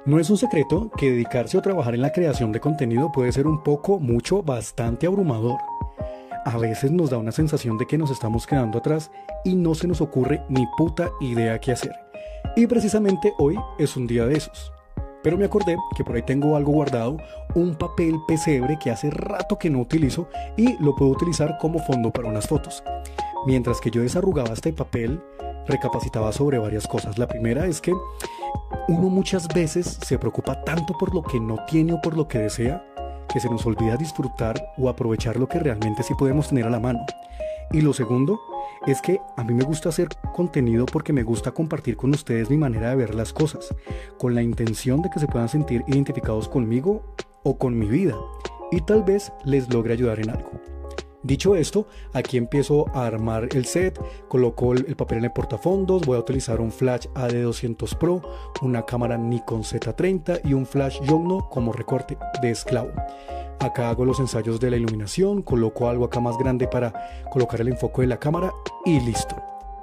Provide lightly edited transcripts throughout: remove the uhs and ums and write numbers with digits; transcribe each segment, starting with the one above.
No es un secreto que dedicarse o trabajar en la creación de contenido puede ser un poco, mucho, bastante abrumador. A veces nos da una sensación de que nos estamos quedando atrás y no se nos ocurre ni puta idea qué hacer. Y precisamente hoy es un día de esos. Pero me acordé que por ahí tengo algo guardado, un papel pesebre que hace rato que no utilizo y lo puedo utilizar como fondo para unas fotos. Mientras que yo desarrugaba este papel, recapacitaba sobre varias cosas. La primera es que uno muchas veces se preocupa tanto por lo que no tiene o por lo que desea, que se nos olvida disfrutar o aprovechar lo que realmente sí podemos tener a la mano. Y lo segundo es que a mí me gusta hacer contenido porque me gusta compartir con ustedes mi manera de ver las cosas, con la intención de que se puedan sentir identificados conmigo o con mi vida, y tal vez les logre ayudar en algo. Dicho esto, aquí empiezo a armar el set, coloco el papel en el portafondos, voy a utilizar un flash AD200 Pro, una cámara Nikon Z30 y un flash Yongnuo como recorte de esclavo. Acá hago los ensayos de la iluminación, coloco algo acá más grande para colocar el enfoque de la cámara y listo.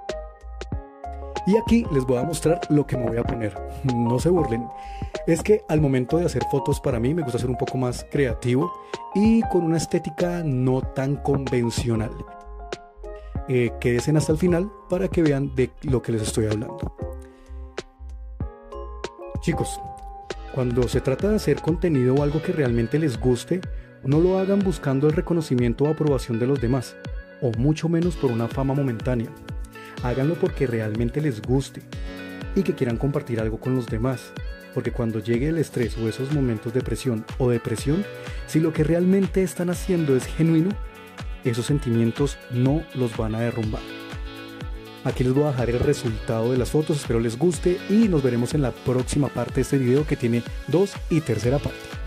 Y aquí les voy a mostrar lo que me voy a poner, no se burlen. Es que al momento de hacer fotos para mí me gusta ser un poco más creativo y con una estética no tan convencional. Quédense hasta el final para que vean de lo que les estoy hablando. Chicos, cuando se trata de hacer contenido o algo que realmente les guste, no lo hagan buscando el reconocimiento o aprobación de los demás, o mucho menos por una fama momentánea. Háganlo porque realmente les guste y que quieran compartir algo con los demás. Porque cuando llegue el estrés o esos momentos de presión o depresión, si lo que realmente están haciendo es genuino, esos sentimientos no los van a derrumbar. Aquí les voy a dejar el resultado de las fotos, espero les guste y nos veremos en la próxima parte de este video que tiene 2 y tercera parte.